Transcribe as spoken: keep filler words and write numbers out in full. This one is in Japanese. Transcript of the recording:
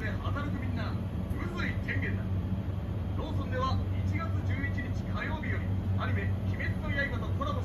で働くみんな、宇髄天元だ。ローソンではいちがつじゅういちにち火曜日よりアニメ「鬼滅の刃」とコラボ